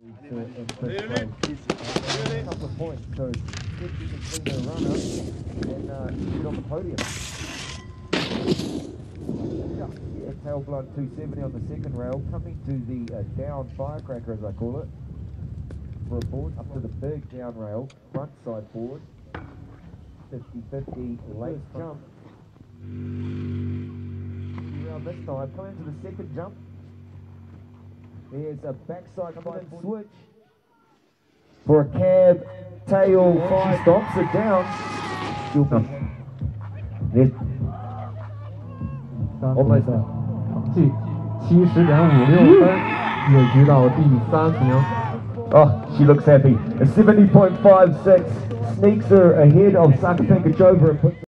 A couple of points, so if you can clean the runner and get on the podium. Tail blunt 270 on the second rail, coming to the down firecracker as I call it, for a board up to the big down rail, front side board, 50-50 late jump. Around this time, coming to the second jump, there's a backside side switch for a cab, tail, 5 stops it down. There's almost 成绩70.56分，跃居到第3名。 Oh, she looks happy. A 70.56 sneaks her ahead of Saka Penkachova and puts